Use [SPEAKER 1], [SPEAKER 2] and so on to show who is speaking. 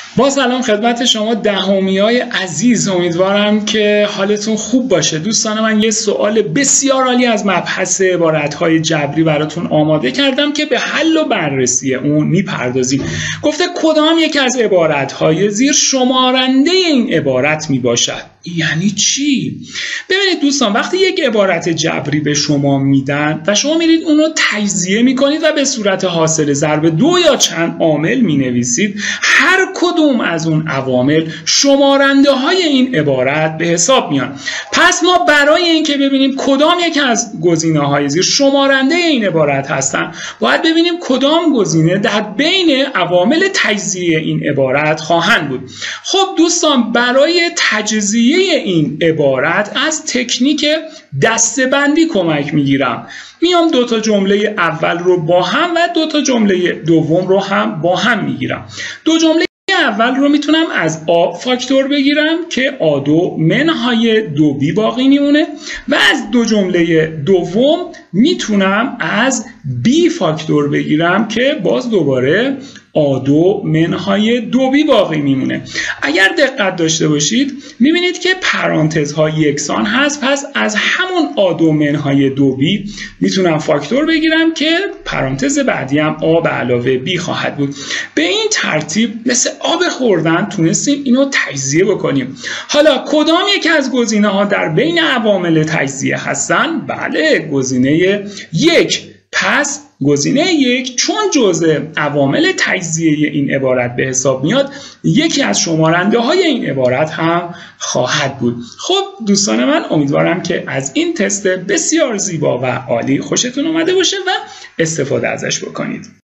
[SPEAKER 1] با سلام خدمت شما دهمیای عزیز، امیدوارم که حالتون خوب باشه. دوستان من یه سوال بسیار عالی از مبحث عبارتهای جبری براتون آماده کردم که به حل و بررسی اون میپردازیم. گفته کدام یک از عبارتهای زیر شمارنده این عبارت میباشد؟ یعنی چی؟ ببینید دوستان، وقتی یک عبارت جبری به شما میدن و شما میرید اونو تجزیه میکنید و به صورت حاصل ضرب دو یا چند عامل مینویسید، هر کدوم از اون عوامل شمارنده های این عبارت به حساب میان. پس ما برای اینکه ببینیم کدام یک از گزینه های زیر شمارنده این عبارت هستن، باید ببینیم کدام گزینه در بین عوامل تجزیه این عبارت خواهند بود. خب دوستان، برای تجزیه این عبارت از تکنیک دسته‌بندی کمک میگیرم. میام دو تا جمله اول رو با هم و دو تا جمله دوم رو هم با هم میگیرم. دو جمله اول رو میتونم از آ فاکتور بگیرم که آ2 منهای 2b باقی میمونه و از دو جمله دوم میتونم از b فاکتور بگیرم که باز دوباره آ2 منهای 2b باقی میمونه. اگر دقت داشته باشید میبینید که پرانتزها یکسان هست، پس از همون آ2 منهای 2b میتونم فاکتور بگیرم که پرانتز بعدی هم آ به علاوه b خواهد بود. به این ترتیب مثل آب خوردن تونستیم اینو تجزیه بکنیم. حالا کدام یک از گزینه ها در بین عوامل تجزیه هستن؟ بله، گزینه یک. پس گزینه یک چون جزء عوامل تجزیه این عبارت به حساب میاد، یکی از شمارنده های این عبارت هم خواهد بود. خب دوستان من، امیدوارم که از این تست بسیار زیبا و عالی خوشتون اومده باشه و استفاده ازش بکنید.